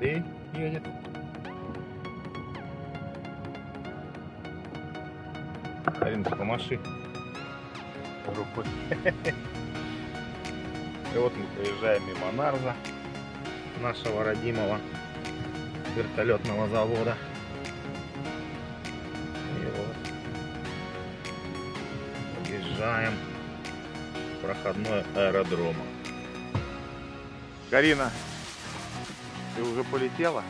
Андрей едет. Кариночка, маши рукой. И вот мы проезжаем мимо Нарза, нашего родимого вертолетного завода. И вот подъезжаем в проходной аэродрома. Карина, ты уже полетела?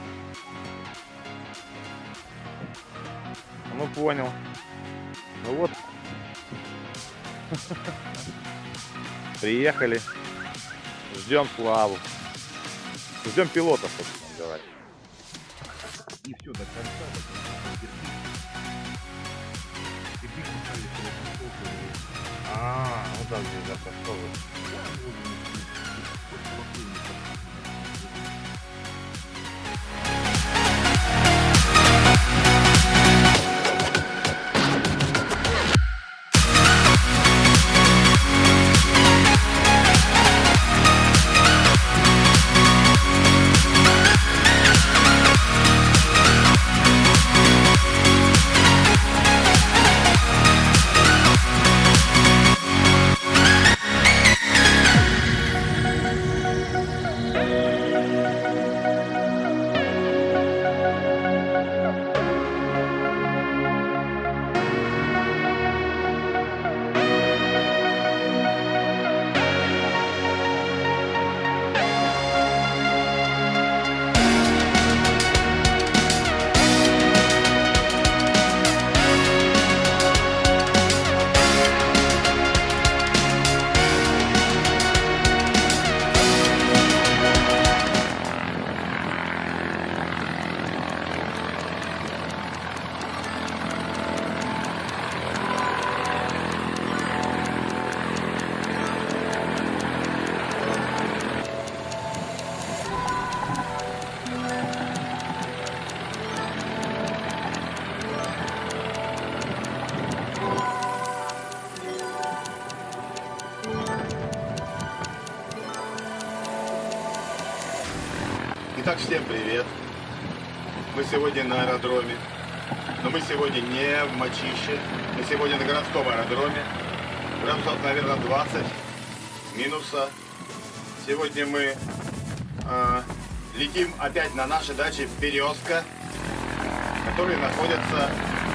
Ну понял. Ну вот. Приехали. Ждем Славу. Ждем пилота, собственно говоря. И все, до конца. Вот так здесь запрашивают. Итак, всем привет! Мы сегодня на аэродроме, но мы сегодня не в Мачище, мы сегодня на городском аэродроме, градусов, наверное, 20 минуса. Сегодня мы летим опять на нашей даче Березка, которые находятся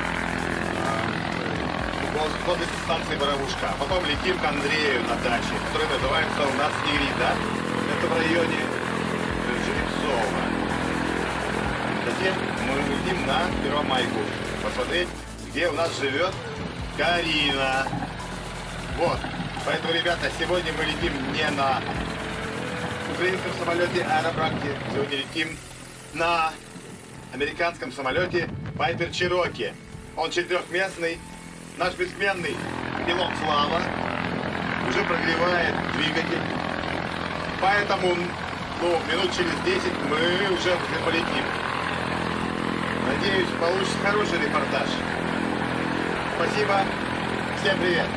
возле станции Боровушка. А потом летим к Андрею на даче, который называется у нас Игрида. Это в районе Жеребцова. Затем мы летим на Первомайку посмотреть, где у нас живет Карина. Вот. Поэтому, ребята, сегодня мы летим не на украинском самолете Аэробранке. Сегодня летим на американском самолете Пайпер Чироки. Он четырехместный. Наш бессменный пилот Слава уже прогревает двигатель. Поэтому, минут через 10 мы уже полетим. Надеюсь, получится хороший репортаж. Спасибо. Всем привет.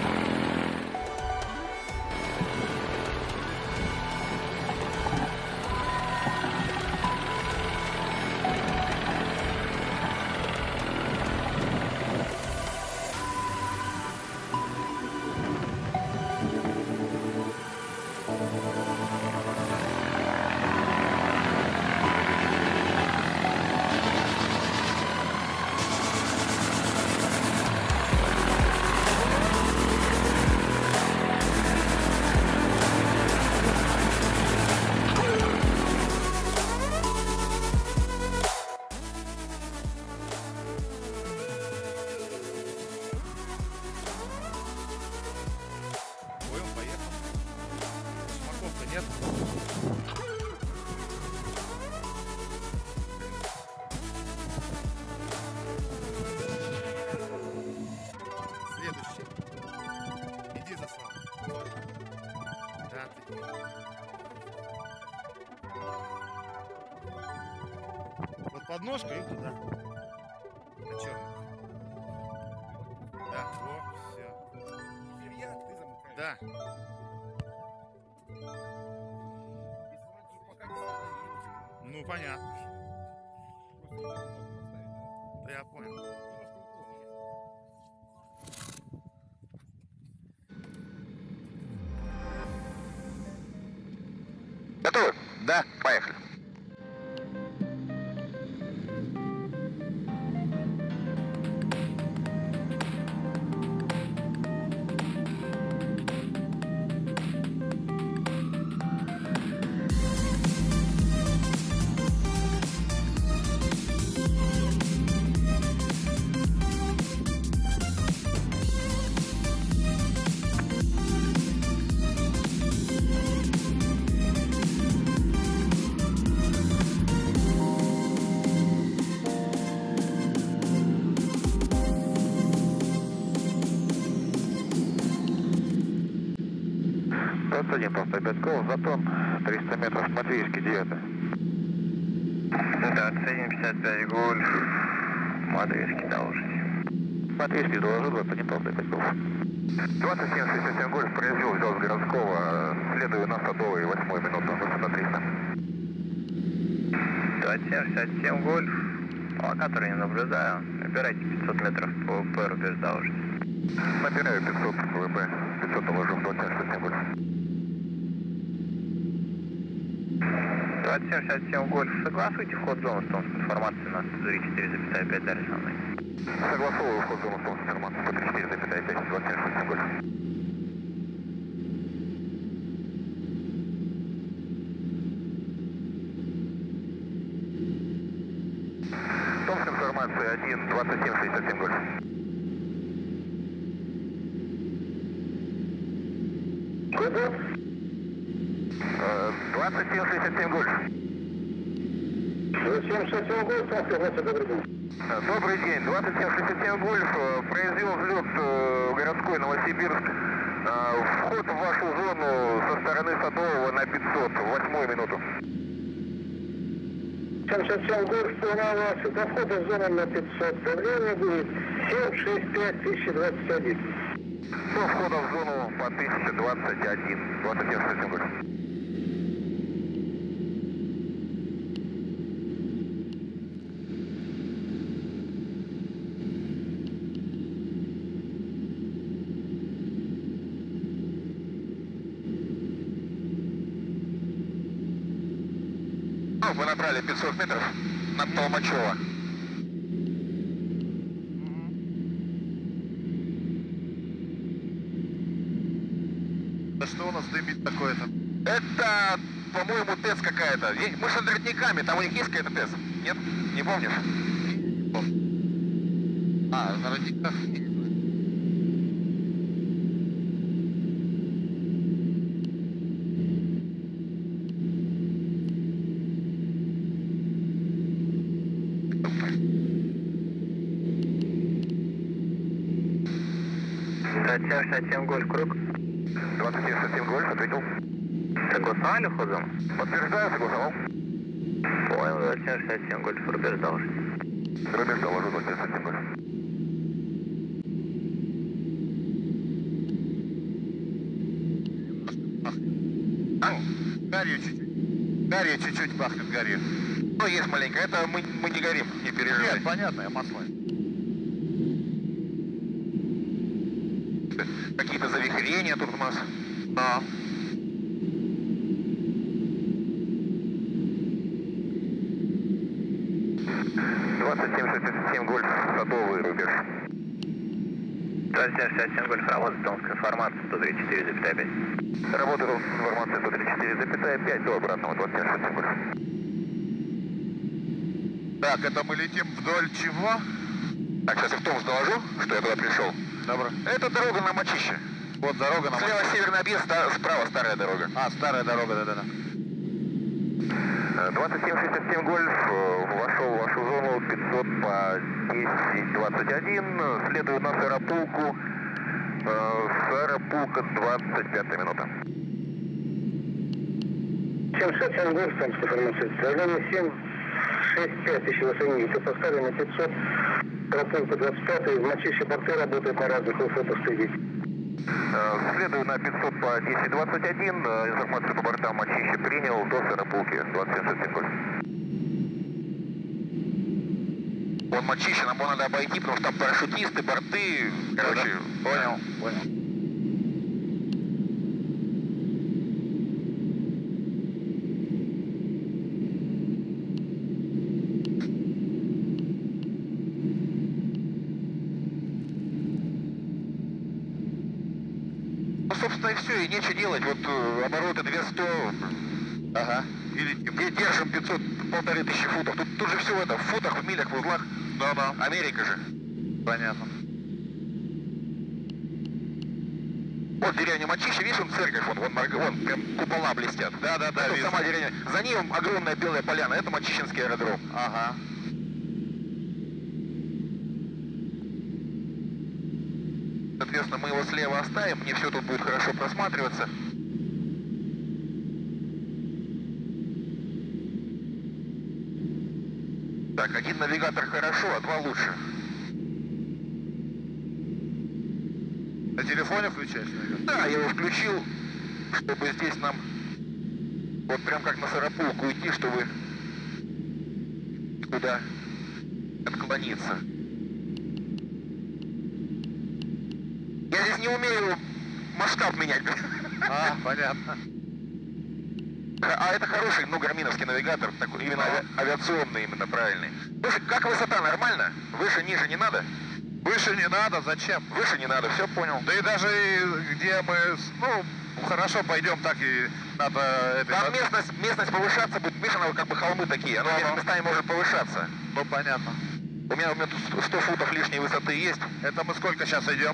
Нет? Следующий. Иди за Славой. Да, ты. Вот подножка и туда. На черный. Да, во, все. Илья, ты замыкаешь. Да. Ну, Ну, понятно. Да я понял. Готовы? Да, поехали. Один просто Бетков, Затон, 300 метров, Матвеевский, 9. Да, 755 Гольф, Матвеевский, доложите. Матвеевский доложил, господин просто Бетков. 2767 Гольф, произвел, взял с городского, следую на Садовой, 8 минуту, высота 300. 2767 Гольф, который не наблюдаю, набирайте 500 метров по ПР без доложите. Набираю 500 ВБ, 500 доложу в 2767 Гольф. 2767 Гольф, согласуйте вход в зону с том, информацией на 134,5 дали со мной. Согласовываю вход в зону с том, информацией 134,5, 2767 Гольф. Томск, информация 1, 2767 Гольф. Куда? 2767 Гольф. 2767 Гольф, добрый день. Добрый день. 2767 Гольф, произвел взлет городской Новосибирск. Вход в вашу зону со стороны Садового на 500, 8 минуту. 767 Гольф, понял вас, до входа в зону на 500, время будет 765 1021. До входа в зону по 1021, 2767 Гольф. Вы набрали 500 метров над Толмачево. Да что у нас дымит такое-то? Это, по-моему, ТЭС какая-то. Мы с родниками, там у них есть какая-то ТЭС? Нет? Не помнишь? А, на родниках? 2767 Гольф, круг. 2767 Гольф, ответил. Согласовали вход в зону? Подтверждаю, согласовал. Понял, 2767 Гольф, рубеж доложить. Рубеж доложу, 2767 Гольф. Гарью чуть-чуть. Гарью чуть-чуть пахнет гарью. Ну, есть маленько. Это мы не горим, не переживай. Нет, понятно, я масло. Какие-то завихрения тут у нас. Да. Гольф, Садовый, рубеж. 2767 Гольф, работает Томская информация 134,5. Работает информация 134,5 до обратного 2767 Гольф. Так, это мы летим вдоль чего? Так, сейчас я в Томск доложу, что я туда пришел. Добро. Это дорога на Мочище. Вот дорога на Слева северный объезд, справа старая дорога. А, старая дорога, да-да-да. 2767 Гольф вошел в вашу зону 500 по 1021. Следую на Сарапулку. Сарапулка 25 минута. 767 Гольф, там информация. Давление 765 еще высоте. Поставили на 500. Сарапулка 25. В Мочище порты работают на разных высотах следить. Следую на 500 по 1021. Информацию по бортам Мочище принял до Сарапулки 2767 Гольф. Он мочище, нам его надо обойти, потому что там парашютисты, борты. Короче, Понял. Ну, собственно, и все, и нечего делать. Вот обороты 200. Ага. Держим 500, 1500 футов. Тут же все это в футах, в милях, в узлах. Да. Америка же. Понятно. Вот деревня Мочище, видишь, вон церковь, вон прям купола блестят. Да, Это вижу. сама деревня. За ней огромная белая поляна, это Мочищенский аэродром. Ага. Соответственно, мы его слева оставим, мне все тут будет хорошо просматриваться. Так, один навигатор хорошо, а два лучше. На телефоне включаешь, наверное? Да, я его включил, чтобы здесь нам вот прям как на Сарапулку идти, чтобы куда отклониться. Я здесь не умею масштаб менять. А, понятно. А это хороший, ну, гарминовский навигатор, такой, именно авиационный, именно правильный. Слушай, как высота, нормально? Выше, ниже не надо? Выше не надо, зачем? Выше не надо, все понял. Да и даже где мы, хорошо пойдем, так и надо... Там местность повышаться будет, видишь, она как бы холмы такие, она местами может повышаться. Ну, понятно. У меня тут 100 футов лишней высоты есть. Это мы сколько сейчас идем?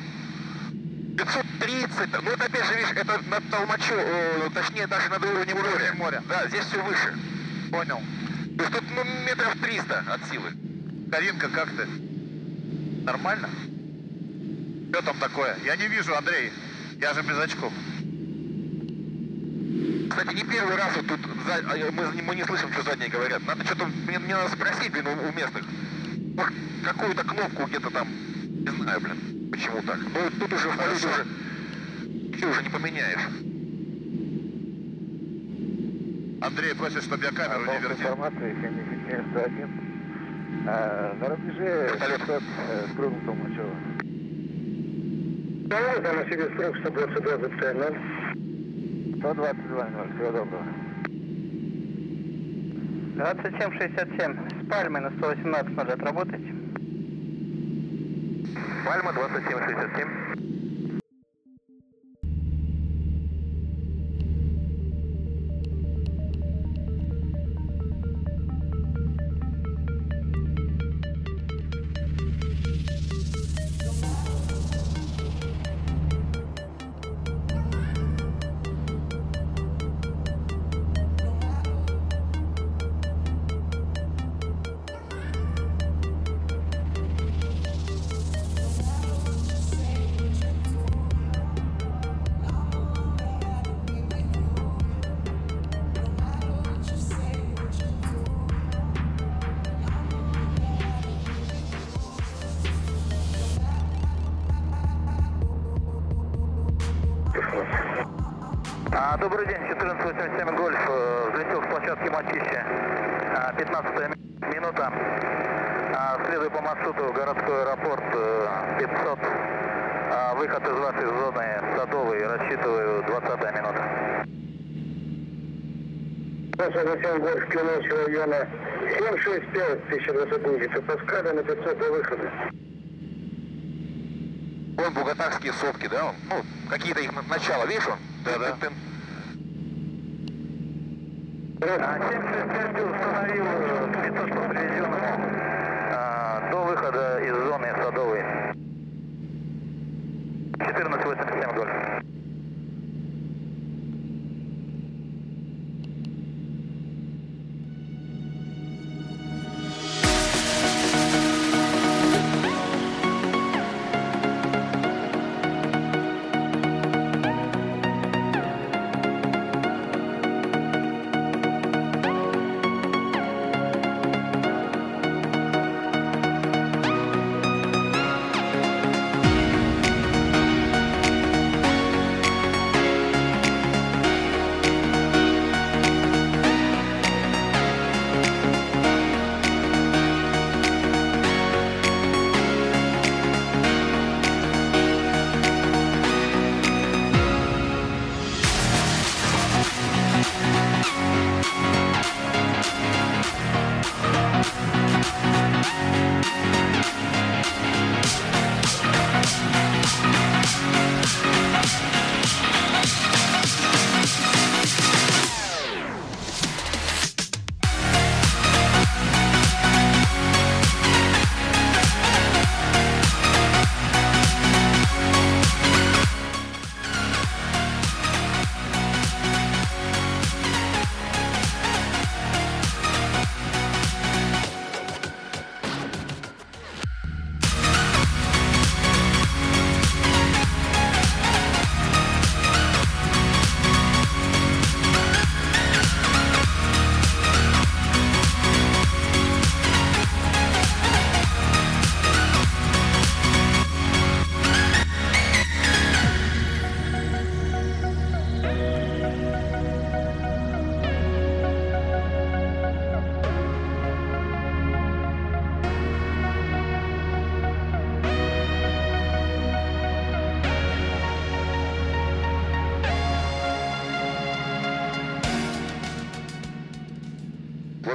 530, ну это опять же, видишь, это над Толмачом, точнее даже над уровнем моря. Да, здесь все выше. Понял. То есть тут, метров 300 от силы. Каринка, как ты? Нормально? Что там такое? Я не вижу, Андрей. Я же без очков. Кстати, не первый раз вот тут мы не слышим, что задние говорят. Надо что-то, мне надо спросить, блин, у местных. Может, какую-то кнопку где-то там, не знаю, блин, почему так. Ну, тут уже в полете уже ничего уже не поменяешь. Андрей просит, чтобы я камеру не вертел. Информация, Хенни 101. На рубеже 600 струн Толмачева. Да, там на себе строк 122 ЗП-0. 122-0, всего доброго. 2767, с Пальмы на 118 надо отработать. Пальма 2767. Добрый день, 1487 Гольф, взлетел с площадки Мочище, 15-я минута, следую по маршруту городской аэропорт 500, выход из вашей зоны Садовой, рассчитываю 20-я минута. 27 Гольф, Клиночь района 765, 1200 Паскаля на 500 до выхода. Вон бугатарские сопки, да? Ну, какие-то их начала, видишь он? Да. 765 установил 500 по привезенному до выхода из зоны Садовой. 1487 Гольф.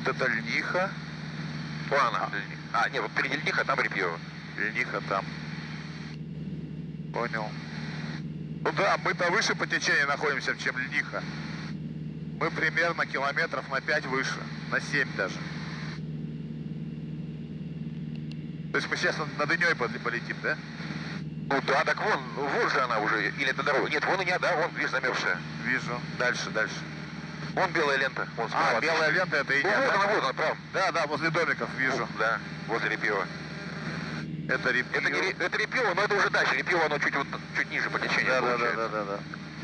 Вот это льниха. Вон она. А, нет, вот впереди льниха, там Репьево. Льниха там. Понял. Ну да, мы-то выше по течению находимся, чем льниха. Мы примерно километров на 5 выше. На 7 даже. То есть мы сейчас над Иней полетим, да? Ну да, так вон же она уже. Или это дорога? Нет, вон Иня, да, вон, видишь, замерзшая. Вижу. Дальше. Вон белая лента. Вон справа. А, белая лента это Иня, да? Вот она, прав. Да, возле домиков вижу. Да, возле Репьева. Это Репьево. Это Репьево, но это уже дальше. Репьево, оно чуть ниже по течению. Да.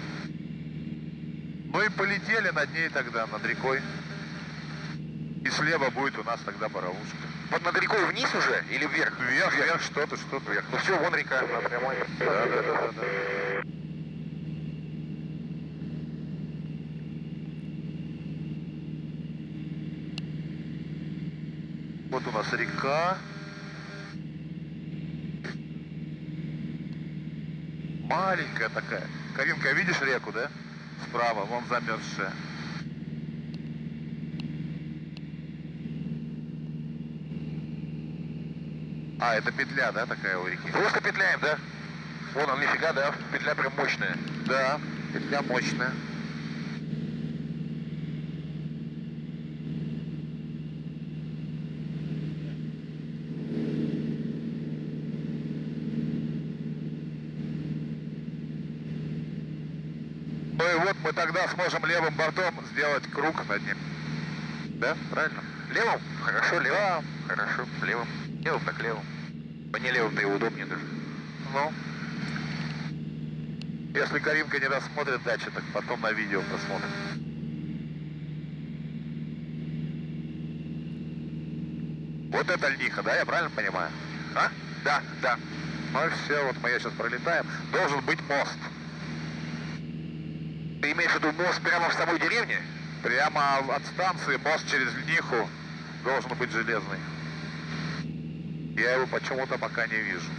Ну и полетели над ней тогда, над рекой. И слева будет у нас тогда Боровушка. Вот над рекой вниз уже или вверх? Вверх, что-то вверх. Ну все, вон река. Прямой. Да. Вот у нас река. Маленькая такая. Каринка, видишь реку, да? Справа, вон замерзшая. А, это петля, да, такая у реки? Просто петляем, да? Вон он, нифига, да? Петля прям мощная. Да, петля мощная. Ну и вот мы тогда сможем левым бортом сделать круг над ним. Да, правильно? Левым? Хорошо, левым. Да. Хорошо, левым. Левым так левым. По не левым-то и удобнее даже. Ну. Если Каринка не рассмотрит дачу, так потом на видео посмотрим. Вот это льниха, да, я правильно понимаю? А? Да. Ну и все, вот мы ее сейчас пролетаем. Должен быть мост. Ты имеешь в виду мост прямо в самой деревне? Прямо от станции мост через льниху должен быть железный. Я его почему-то пока не вижу.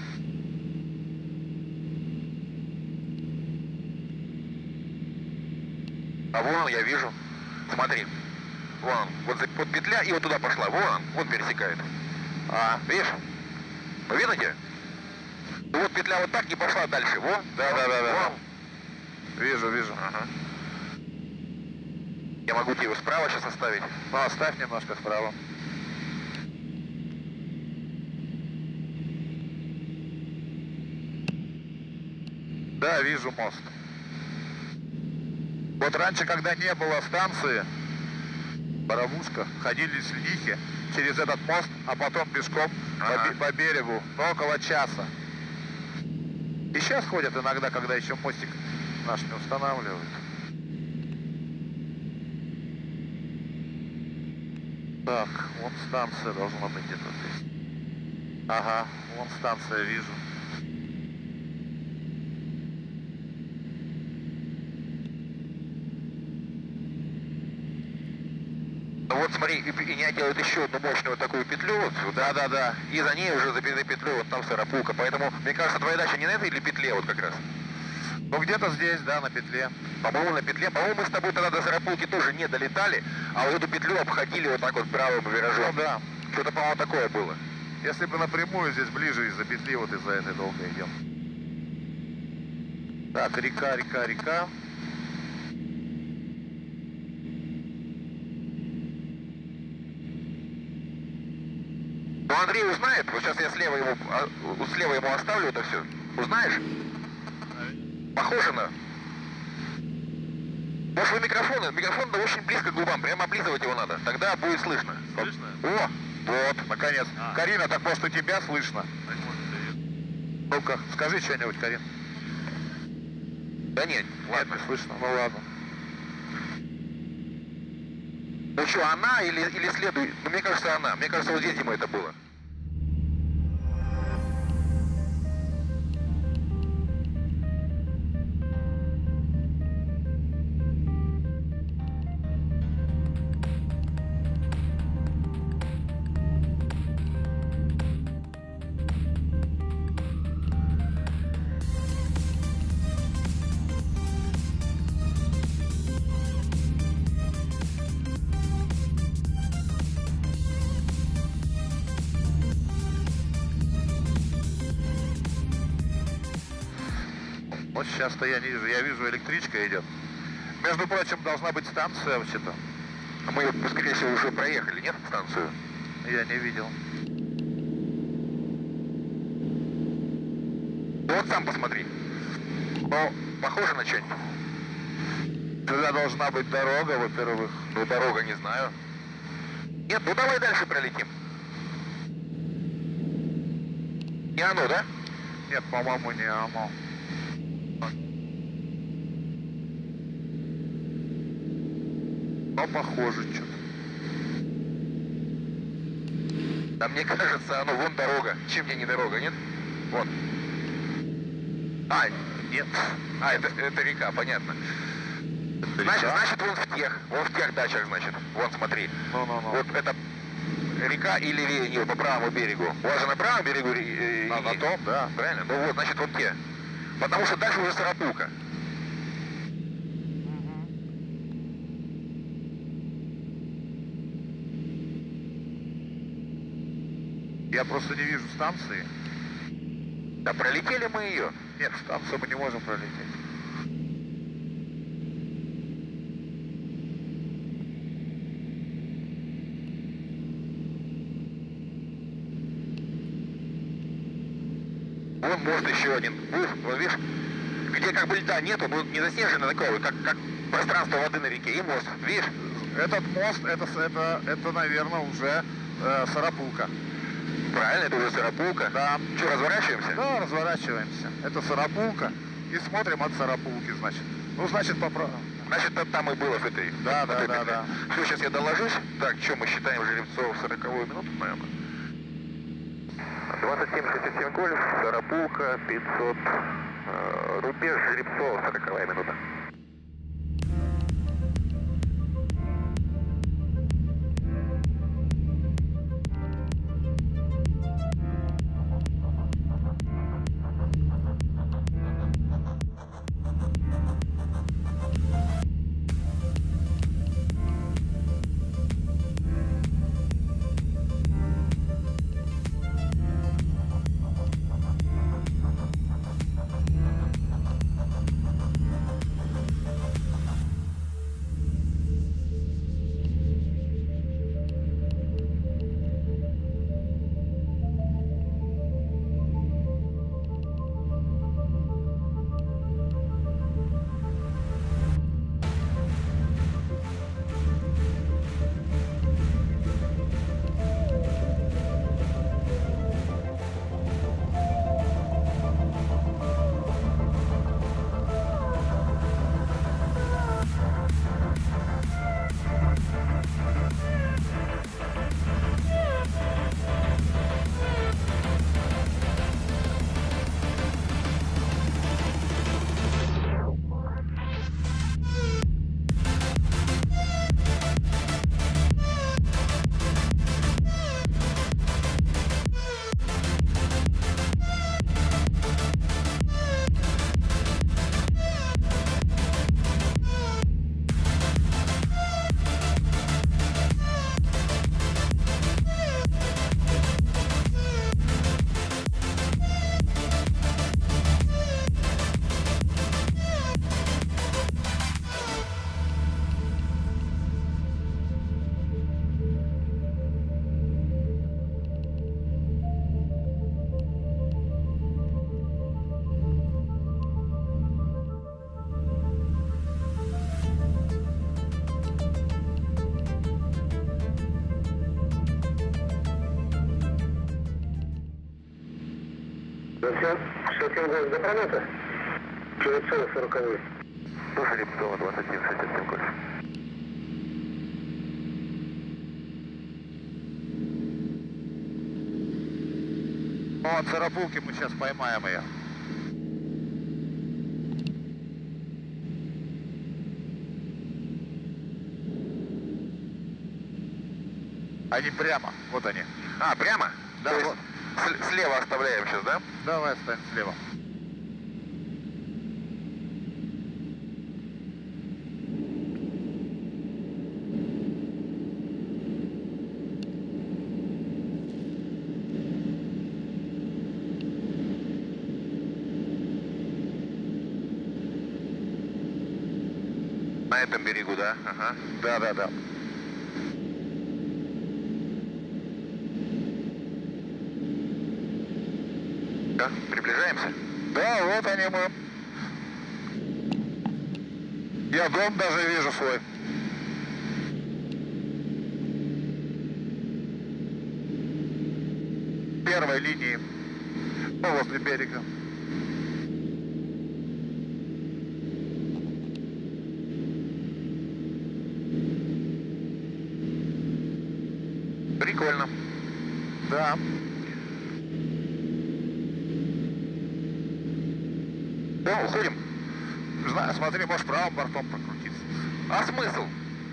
А вон я вижу. Смотри. Вон, вот петля и вот туда пошла. Вон пересекает. А, видишь? Ну, видно тебе? Ну вот петля вот так и пошла дальше. Вон. Да. Вижу. Ага. Я могу тебе справа сейчас оставить. Ну, оставь немножко справа. Да, вижу мост. Вот раньше, когда не было станции Боровушка, ходили с льнихи через этот мост, а потом пешком по берегу, ну, около часа. И сейчас ходят иногда, когда еще мостик наш не устанавливают. Так, вон станция должна быть где-то здесь. Ага, вон станция, вижу. Ну вот смотри, Иня делает еще одну мощную такую петлю, вот, да, и за ней уже за петлю вот там Сарапулка, поэтому, мне кажется, твоя дача не на этой или петле вот как раз? Ну где-то здесь, да, на петле. По-моему, на петле. По-моему, мы с тобой тогда до Сарапулки тоже не долетали, а вот эту петлю обходили вот так вот правым виражом. Ну да. Что-то, по-моему, такое было. Если бы напрямую здесь ближе из-за петли, вот из-за этой долго идем. Так, река. Ну, Андрей узнает, вот сейчас я слева ему оставлю это все. Узнаешь? Похоже на... Может, вы микрофон да очень близко к губам, прямо облизывать его надо, тогда будет слышно. Слышно? О, вот, наконец. Карина, так может у тебя слышно? Ну-ка, скажи что-нибудь, Карин. Да нет, ладно. Не слышно, ну ладно. Ну что, она или следует? Ну, мне кажется, она. Мне кажется, вот здесь, Дима, это было. вот сейчас-то я не вижу. Я вижу, электричка идет. Между прочим, должна быть станция вообще-то. Мы, скорее всего, уже проехали, нет, станцию? Я не видел. Вот сам посмотри. Ну, похоже на что-нибудь. Сюда должна быть дорога, во-первых. Ну, дорога, не знаю. Нет, ну давай дальше пролетим. Не оно, да? Нет, по-моему, не оно. Но похоже что-то. Да мне кажется, оно вон дорога. Чем мне не дорога, нет? Вот. А, нет. А, это река, понятно. Значит, вон в тех дачах, значит. Вон, смотри. Вот это река и левее нее, по правому берегу. У вас же на правом берегу на том, да. Правильно? Ну вот, значит, вот те. Потому что дальше уже Сарапулка. Я просто не вижу станции. Да пролетели мы ее. Нет, станцию мы не можем пролететь. Вон мост еще один. Вот видишь, где как бы льда нету, но не заснежено такого, как пространство воды на реке. И мост, видишь? Этот мост, это наверное, уже Сарапулка. Правильно, это уже Сарапулка. Да. Что, разворачиваемся? Да, разворачиваемся. Это Сарапулка. И смотрим от Сарапулки, значит. Ну, значит, значит, там и было в этой. Да. Все, сейчас я доложусь. Так, что мы считаем жеребцов 40-ю минуту, наверное? 2767 гольф, Сарапулка, 500, рубеж жеребцов, 40-я минута. Зачем? 67 гольф до пролета? Жеребцова 40-й. До Жеребцова 2767 гольф. Ну, от Сарапулки мы сейчас поймаем ее. Они прямо, вот они. А, прямо? Да, то есть вот. слева оставляем сейчас, да? Давай оставим слева. На этом берегу, да? Ага. Да. Да, приближаемся. Да, вот они мы. Я дом даже вижу свой. Первой линии. Ну, возле берега. Прикольно. Да. О, уходим. Знаю, смотри, можешь правым бортом прокрутиться. А смысл?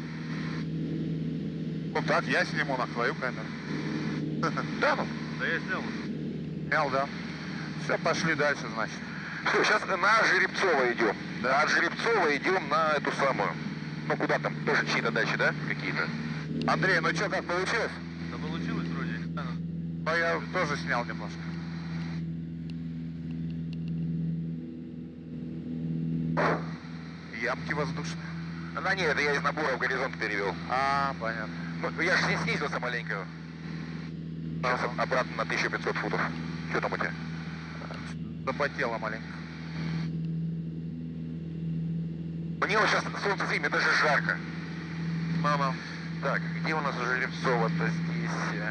Ну так, я сниму на твою камеру. Да, ну. Да я снял уже. Снял, да. Все, пошли дальше, значит. Все, сейчас на Жеребцово идем. Да. От Жеребцова идем на эту самую. Ну куда там? Тоже чьи-то дачи, да? Какие-то. Андрей, ну что, как получилось? Да получилось вроде. Ну, я тоже снял немножко. Ямки воздушные. Да нет, это я из набора в горизонт перевел. А, понятно. Ну, я же снизился маленько. Сейчас обратно на 1500 футов. Что там у тебя? Запотело маленько. Мне вот сейчас солнце светит, мне даже жарко. Мама. Так, где у нас уже Жеребцово-то здесь?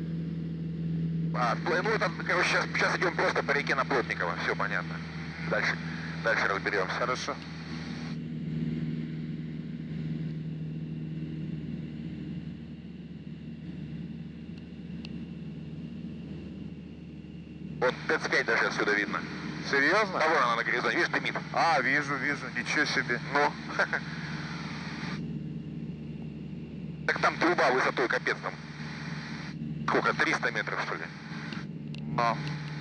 Ну это, короче, сейчас идем просто по реке на Плотниково. Все понятно. Дальше разберемся. Хорошо. Вон ТЭЦ-5 даже отсюда видно. Серьезно? А вон она на горизонте, видишь, дымит. А, вижу. Ничего себе. Ну. Так там труба высотой капец там. Сколько, 300 метров, что ли? Но.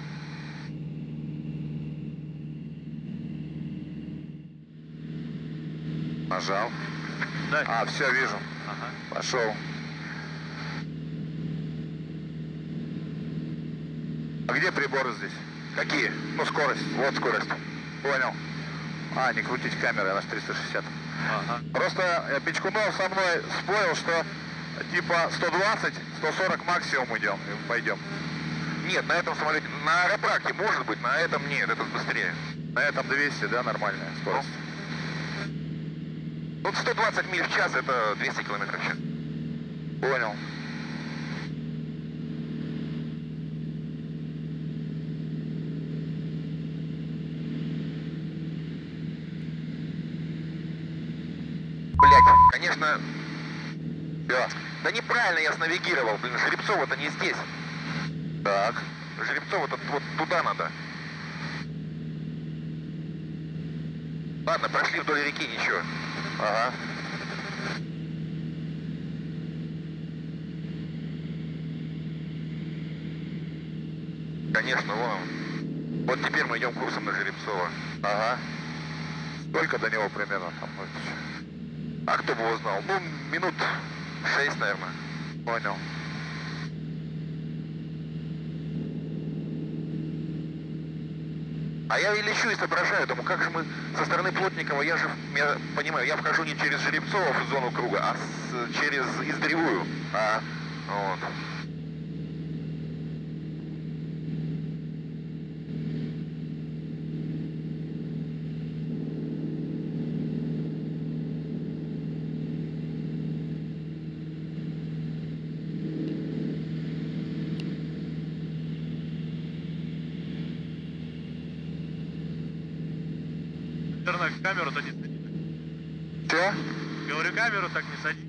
Нажал. Да. А, все, вижу. Ага. Пошел. А где приборы здесь? Какие? Ну, скорость. Вот скорость. Понял. А, не крутить камеры, она ж 360. Ага. Просто Печкунов со мной спорил, что типа 120, 140 максимум идем, пойдем. Нет, на этом самолете, на аэропракте может быть, на этом нет, это быстрее. На этом 200, да, нормальная скорость. Вот 120 миль в час это 200 километров в час. Понял. Блять, конечно. Да неправильно я снавигировал, блин, Жеребцово-то не здесь. Так. Жеребцово-то вот туда надо. Ладно, прошли вдоль реки, ничего. Ага. Конечно, вон. Вот теперь мы идем курсом на Жеребцово. Ага. Сколько до него примерно там? А кто бы его знал? Ну, минут 6, наверное. Понял. А я и лечу и соображаю, думаю, как же мы со стороны Плотникова, я понимаю, я вхожу не через Жеребцово в зону круга, а через Издревую. Вот. Наверное, камеру-то не садить. Че? Говорю, камеру так не садить.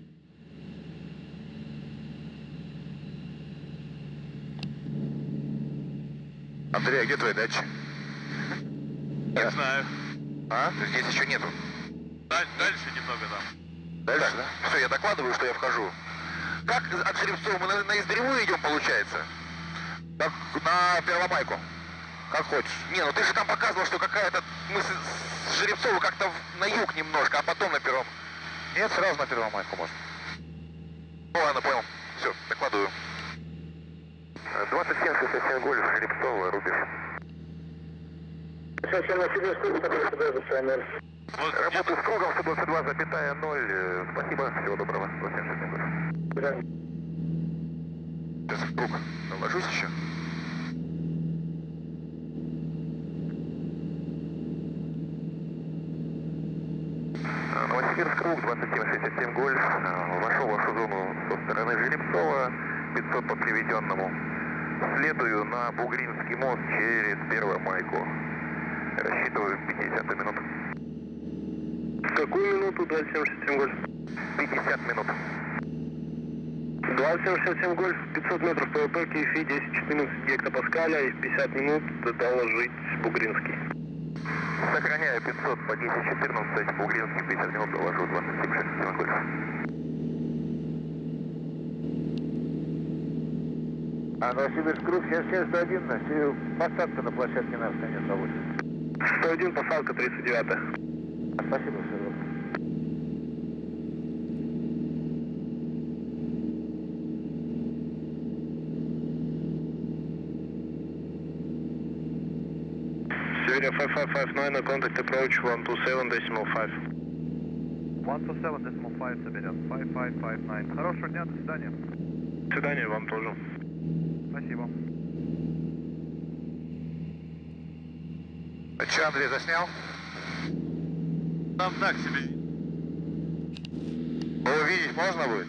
Андрей, а где твои дачи? Не знаю. А? Здесь еще нету. Дальше немного там. Дальше, да? Все, я докладываю, что я вхожу. Как от Жеребцова мы на Издревую идем, получается? Так, на Первомайку. Как хочешь. Не, ну ты же там показывал, что какая-то... Мы с Жеребцова как-то на юг немножко, а потом на Первом. Нет, сразу на Первомайку можно. Ну ладно, понял. Все, докладываю. 27-67 Гольф, Жеребцова, рубеж. Сейчас я на себе стук, который сюда за Вот Работаю с кругом 122,0. Спасибо, всего доброго. 177 гольф. Сейчас в круг наложусь еще. Новосибирск, круг 2767 гольф. Вошел в вашу зону со стороны Жеребцова, 500 по приведенному. Следую на Бугринский мост через Первую Майку. Рассчитываю 50 минут. Какую минуту 2767 гольф? 50 минут. 2767 гольф, 500 метров ПВП, КФИ, 10-14 гектопаскаля и в 50 минут доложить Бугринский. Сохраняю 500 по 10-14, Бугринский 50 минут, доложу 2767 гольф. Новосибирск, круг 77-101, посадка на площадке наш конец работы. 101, посадка 39. Спасибо, Сергей. Северя 5559, contact approach 127.5. 127.5, Сибиря, 5559. Хорошего дня, до свидания. До свидания, вам тоже. Спасибо. Че, Андрей, заснял? там так себе. Увидеть можно будет?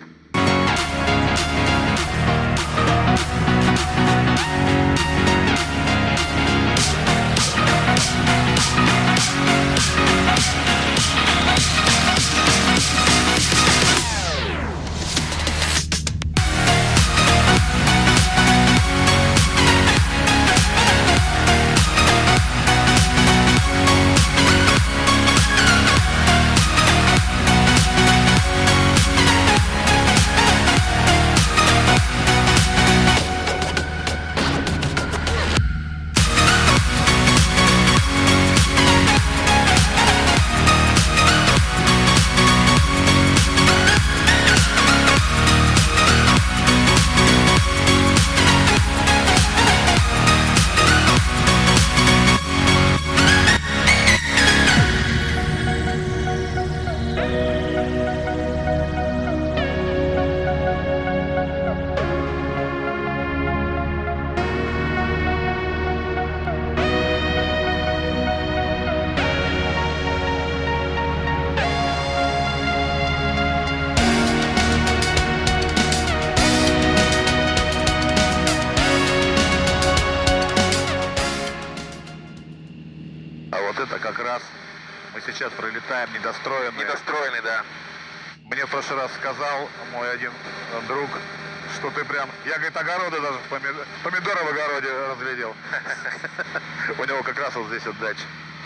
Как раз мы сейчас пролетаем недостроенный. Недостроенный, да. Мне в прошлый раз сказал мой один друг, что ты прям... Я, говорит, огороды даже, помидоры в огороде разглядел. У него как раз вот здесь вот дача.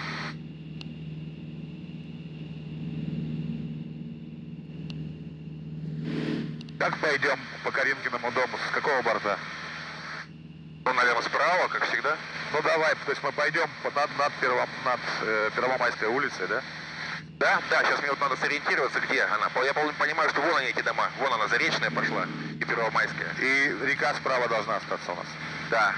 Как пойдем по Каринкиному дому? С какого борта? Ну, наверное, справа, как всегда. Ну давай, то есть мы пойдем над Первомайской улицей, да? Да, сейчас мне вот надо сориентироваться, где она. Я понимаю, что вон они, эти дома. Вон она, Заречная пошла и Первомайская. И река справа должна остаться у нас. Да.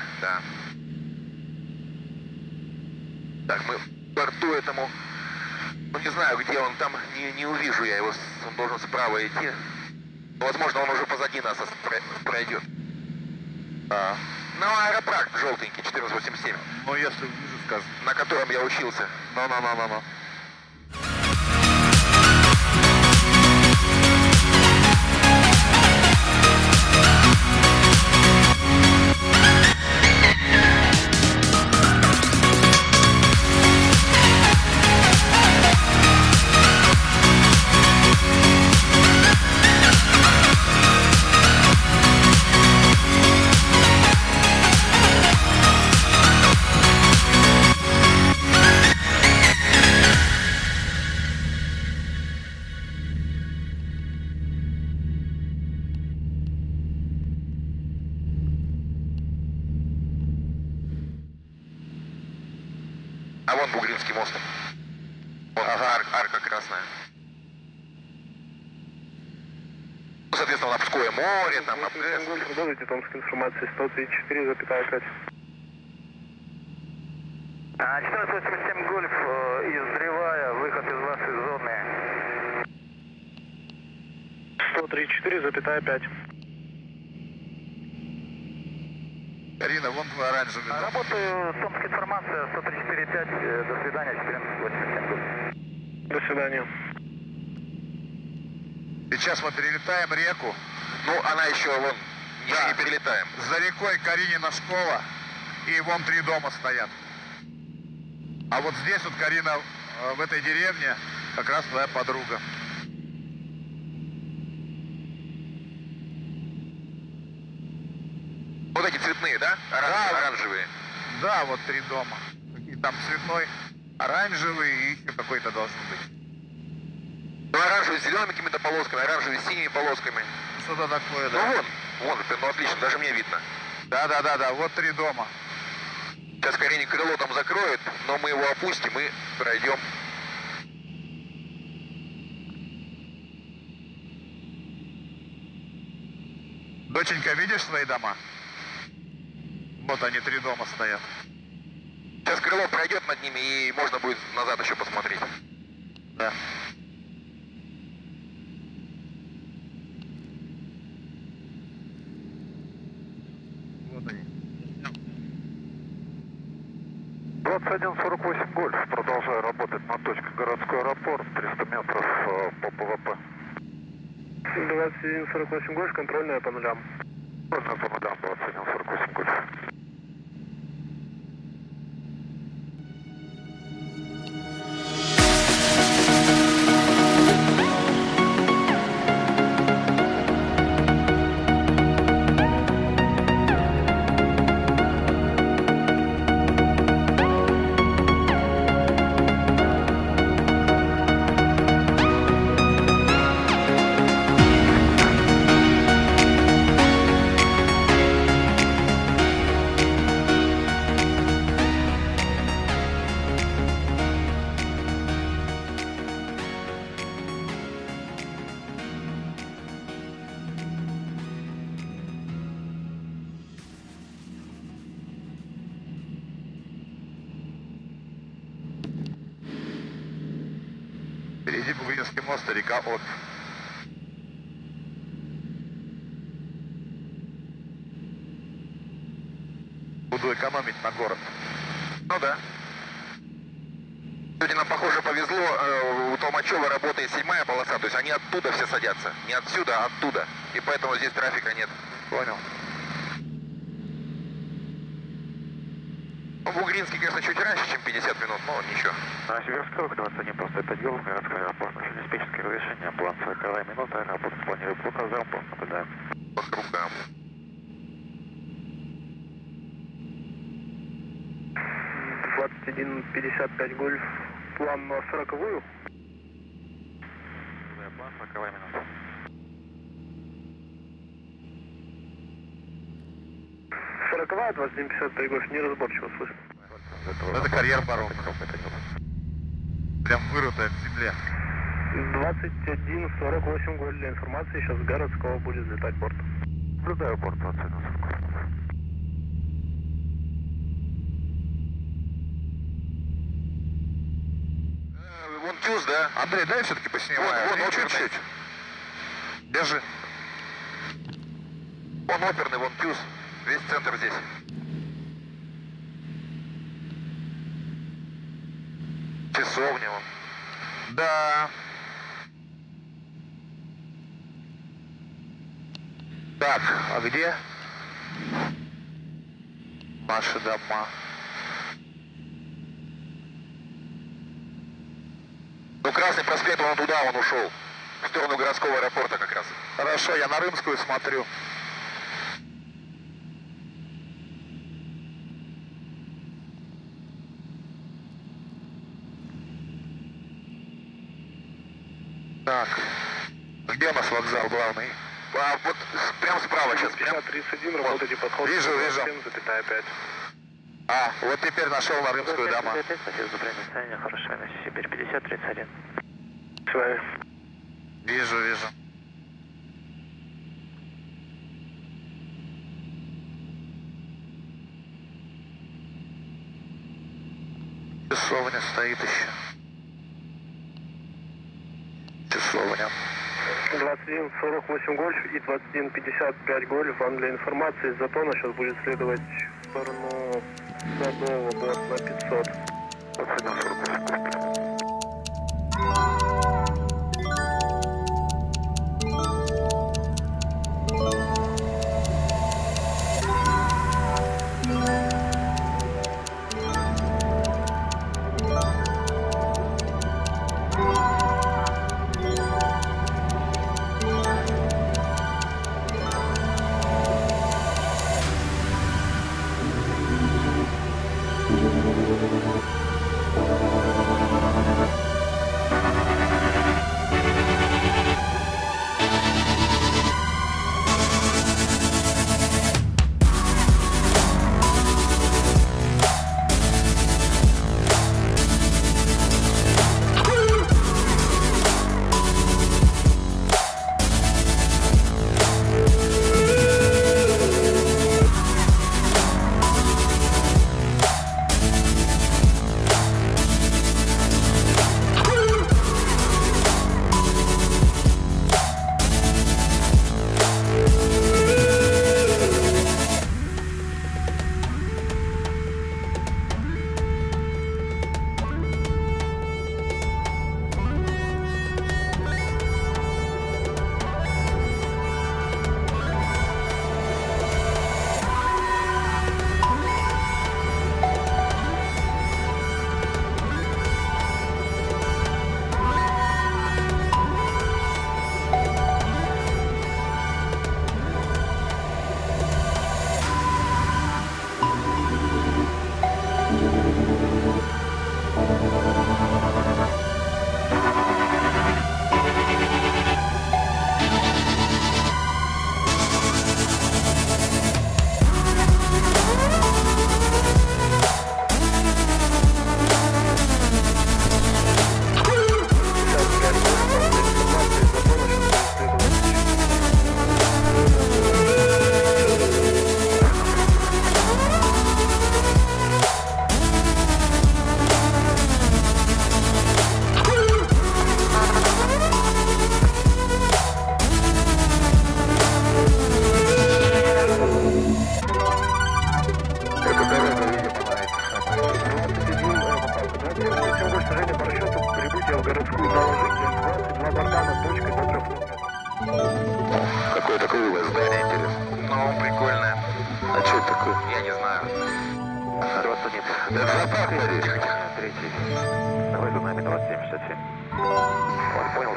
Так, мы к борту этому... Ну, не знаю, где он там, не увижу я его. Он должен справа идти. Но, возможно, он уже позади нас пройдет. Ну, аэропарк желтенький, 1487. Ну, если вижу, скажу. На котором я учился. Ну. А вон Бугринский мост. Вон арка красная. Ну, соответственно, Лапское море, там, АПС. Продолжите Томская информация 134,5. 1487 Гольф из Древая, выход из 134,5. Карина, вон твой оранжевый дом. Работаю, Сомская информация, 134,5, до свидания, 1487. До свидания. Сейчас мы перелетаем реку. Ну, она еще, вон, не перелетаем. За рекой Каринина школа. И вон 3 дома стоят. А вот здесь вот, Карина, в этой деревне, как раз твоя подруга. Вот эти цветные, да? Оранжевые. Да, вот 3 дома. Какие там цветной, оранжевый и еще какой-то должен быть. Ну, оранжевый с зелеными какими-то полосками, оранжевый с синими полосками. Что-то такое, Ну, да? вон, ну, отлично, даже мне видно. Да, вот 3 дома. Сейчас Карине крыло там закроет, но мы его опустим и пройдем. Доченька, видишь свои дома? Вот они, 3 дома стоят. Сейчас крыло пройдет над ними, и можно будет назад еще посмотреть. Да. Вот они. 2148 Гольф. Продолжаю работать на точке городской аэропорт. 300 метров по ПВП. 2148 Гольф, контрольная по нулям. Контрольная по нулям, 2148 Гольф. Впереди Бугринский мост и река Обь. Буду экономить на город. Ну да. Сегодня нам, похоже, повезло, у Толмачева работает 7-я полоса, то есть они оттуда все садятся. Не отсюда, а оттуда. И поэтому здесь трафика нет. Понял. Ну, Бугринский, конечно, чуть раньше, чем 50 минут, но ничего. Северского 21 просто 5 голов, городской аэропорт. Наше диспетчерское разрешение, план 40 минута, работа планирует по указам, наблюдаем. По кругам. 2155 Гольф. План на 40-ю. План 40 минута. 40-я, 2155 Гольф, неразборчиво слышно. Это карьер барона. Прям вырытая в земле. 2148 Гольф для информации, сейчас с городского будет взлетать борт. Наблюдаю борт 2148. Вон Тюз, да? Андрей, дай все-таки поснимаю. Вон чуть-чуть. Держи. Вон оперный, вон Тюз. Весь центр здесь. Часовня вон. Да. Так, а где наши дома? Ну, Красный проспект, вон туда он ушел. В сторону городского аэропорта как раз. Хорошо, я на Рымскую смотрю. Так, где у нас вокзал главный? А вот прям справа сейчас. Прям 31, работайте подход. Вижу. 7,5. А, вот теперь нашел на Рымскую дома. Хорошо, на Сибирь 50-31. С вами. Вижу. Часовня стоит еще. Часовня. 2148 Гольф и 2155 Гольф. Вам для информации, Затона сейчас будет следовать в сторону Садового, борт на 500. Какое такое у вас здание, интересно? Ну, прикольное. А что это такое? Я не знаю. 21. Да, зоопарк, надеюсь. Третий. Давай за нами 2767. Вот, понял,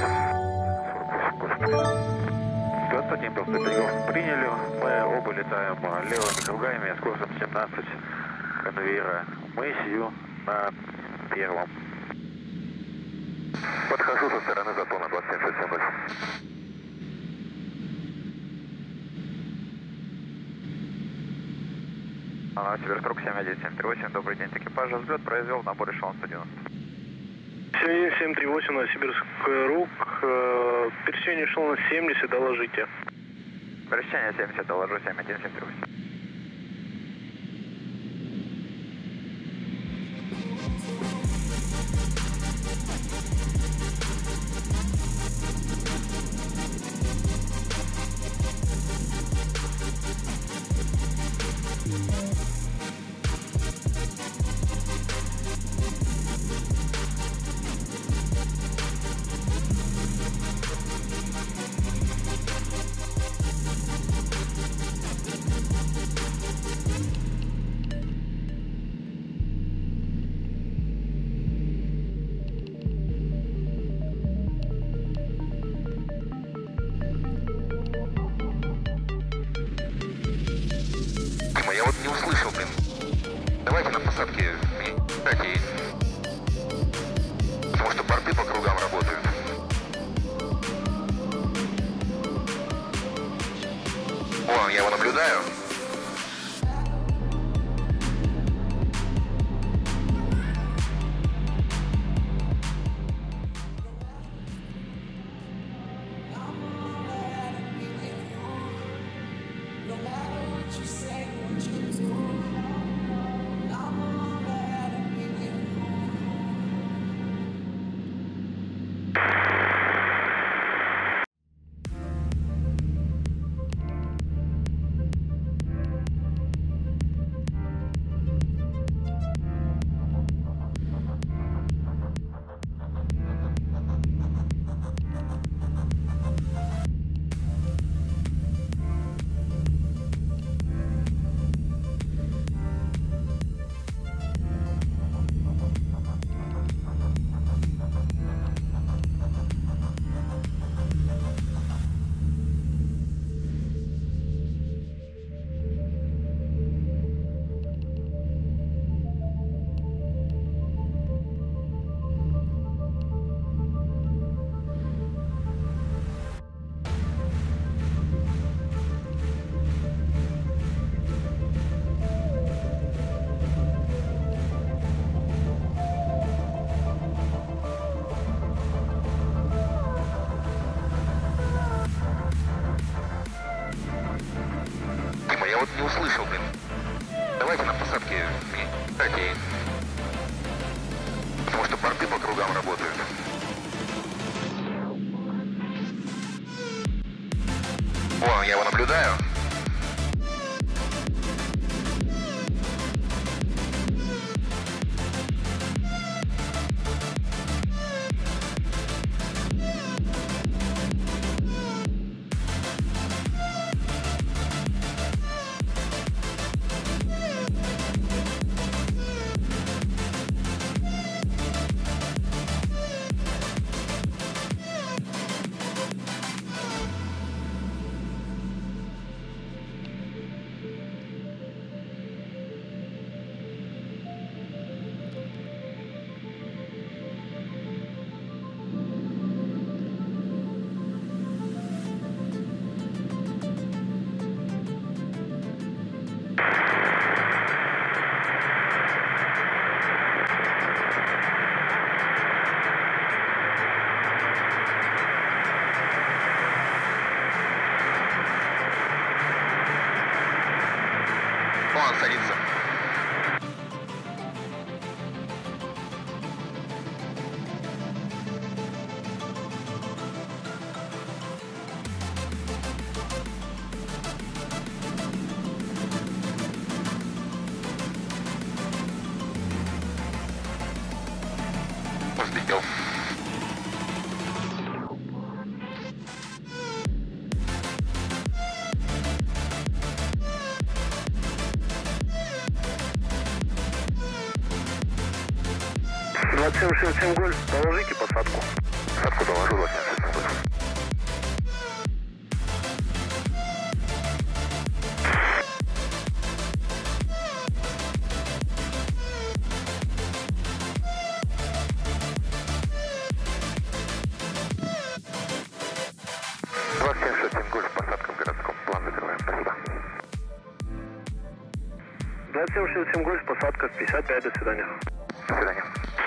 2767. 21 был 105 приняли. Мы оба летаем левыми кругами с курсом 17 конвейера. Мы сию на первом. Подхожу со стороны Затона 2767. Сибирструк 71738, добрый день, экипажа взлет произвел, набор эшелон 190. 71738 на Сибирскрук, пересечение эшелона 70, доложите. Пересечение 70, доложу 71738. Я вот не услышал, блин. Давайте на посадке кстати, потому что борты по кругам работают. О, я его наблюдаю. No matter what you say, what you do. вот не услышал, блин. Давайте на посадке кстати, потому что борты по кругам работают. Вон, я его наблюдаю. Он садится. Взлетел. Гольф, доложите посадку. Посадку доложу, 2767 Гольф. Гольф, посадка в городском. План закрываем. Спасибо. 2767 Гольф, посадка 55, до свидания. До свидания.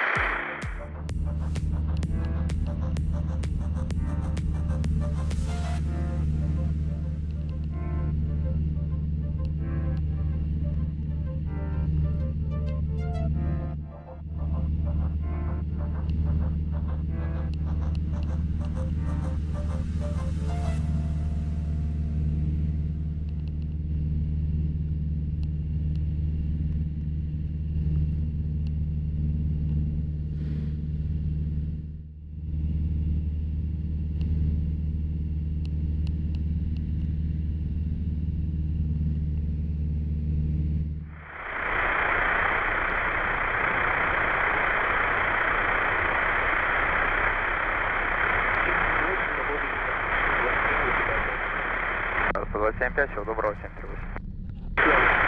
Всего доброго, 738.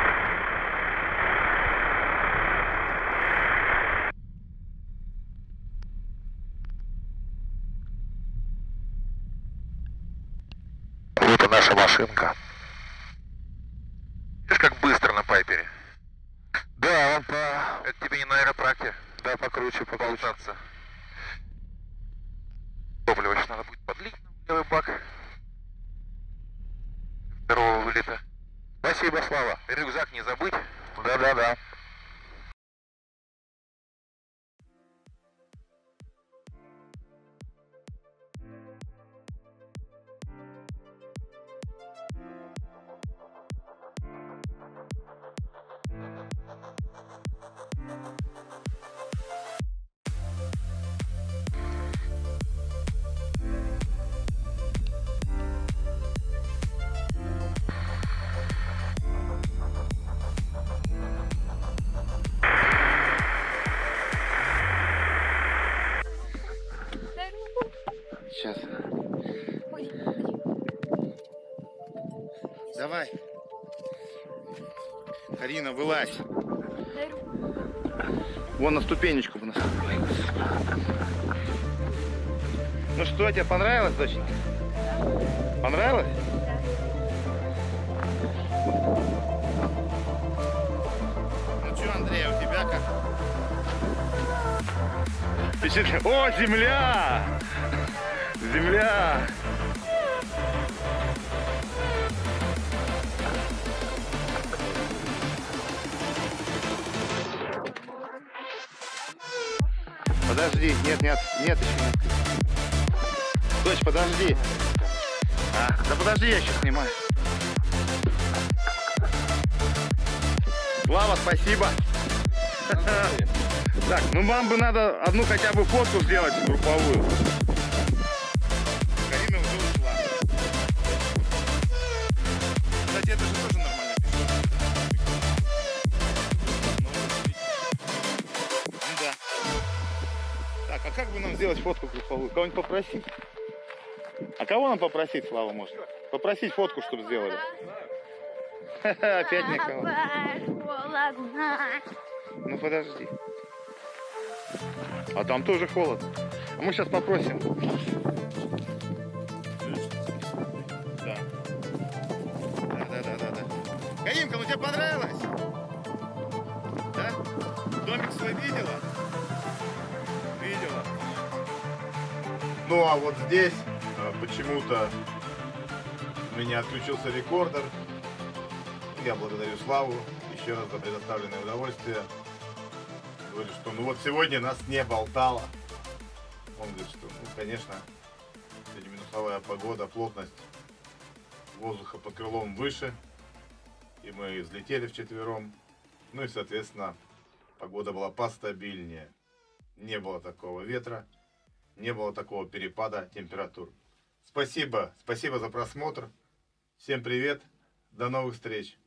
Вот и наша машинка. Видишь, как быстро на Пайпере? Да, он по... Это тебе не на аэротракте? Да, покруче, поболтаться. Топливо сейчас надо будет подлить на левый бак. Второго вылета. Спасибо, Слава. Рюкзак не забыть. Да. Сейчас. Давай. Карина, вылазь. Вон на ступенечку наступай. Ну что, тебе понравилось, доченька? Понравилось? Ну что, Андрей, у тебя как? О, земля! Земля! Подожди, нет, нет, нет, еще нет. Дочь, подожди. Да подожди, я сейчас снимаю. Слава, спасибо. Так, ну вам бы надо одну хотя бы фотку сделать групповую. Карина уже ушла. Кстати, это же тоже нормально пишет. Ну да. Так, а как бы нам сделать фотку групповую? Кого-нибудь попросить? А кого нам попросить, Слава, может? Попросить фотку, чтобы сделали. Опять никого. Ну подожди. А там тоже холодно. А мы сейчас попросим. Да. Да. Гаимка, ну тебе понравилось? Да? Домик свой видела? Видела. Ну а вот здесь почему-то у меня отключился рекордер. Я благодарю Славу еще раз за предоставленное удовольствие. Говорю, что ну вот сегодня нас не болтало. Он говорит, что ну конечно, сегодня минусовая погода, плотность воздуха под крылом выше. И мы взлетели вчетвером. Ну и соответственно погода была постабильнее. Не было такого ветра, не было такого перепада температур. Спасибо за просмотр. Всем привет, до новых встреч.